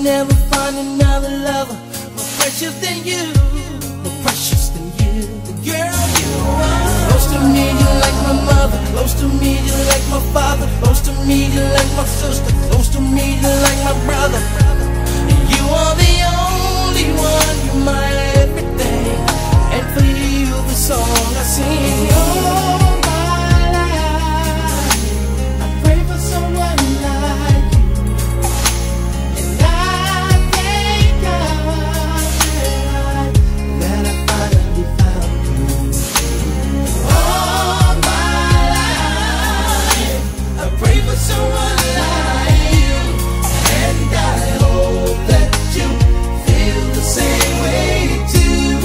never find another lover more precious than you, more precious than you. Girl, you are close to me, you like my mother. Close to me, you like my father. Close to me, you like my sister. Close to me, you like my brother. You are the only one, you're my everything. And for you, the song I sing. All my life, I pray for someone like you. And I thank God that I finally found you. All my life, I pray for someone like you. And I hope that you feel the same way too.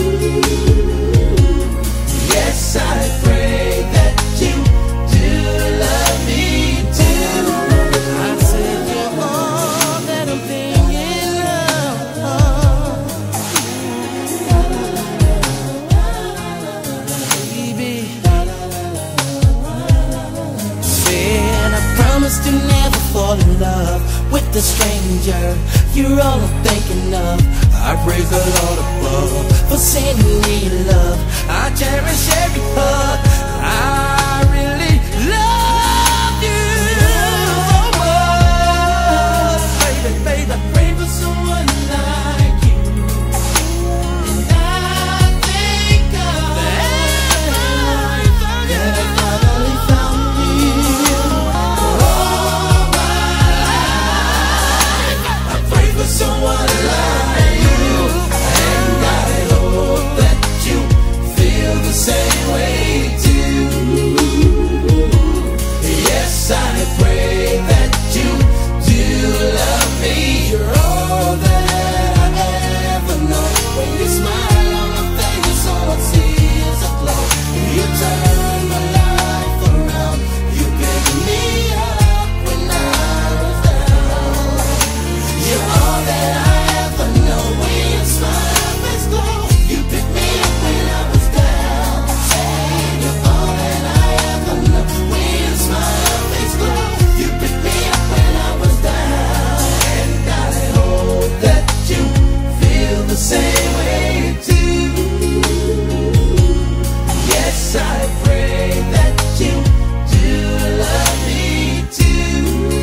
Yes, I pray that you do love me too. I said you're all that I'm thinking of, baby. Said I promised to never fall in love with a stranger. You're all I'm thinking of. I praise the Lord above for sending me love. I cherish every hug. I really love you so much, baby, baby. I pray for someone like you. And I thank God that I finally found you. All my life, I pray for someone like you. And I hope that you feel the same way too. Yes, I pray that you do love me. You're all that I ever know. When you smile on my face, all I see is a glow. You turn my life around. You pick me up when I was down. You're all that I ever know. When you smile, my face glow. You pick me up when I was down. You're all that I ever know. When you smile, my face glow. You pick me up when I was down. And I hope that you feel the same way too. Yes, I pray that you do love me too.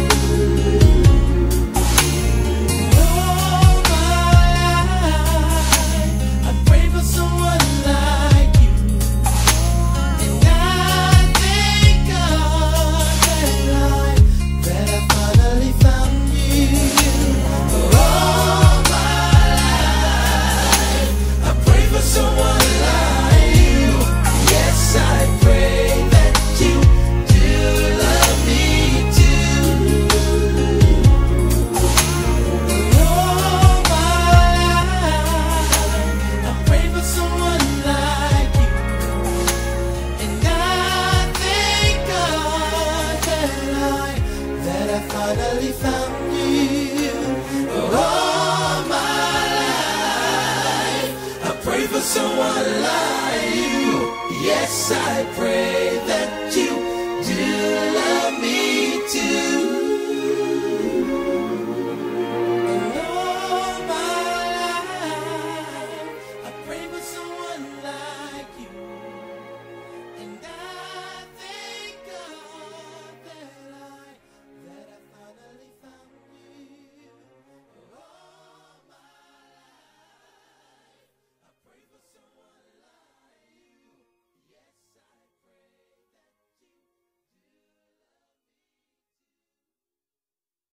All my life, I pray for someone like you. And I thank God that I finally found you. All my life, I pray for someone like you. Yes, I pray that you do love me too. All my life, I pray for someone like you. And I thank God that I finally found you. All my life, I pray for someone like you. Yes, I pray that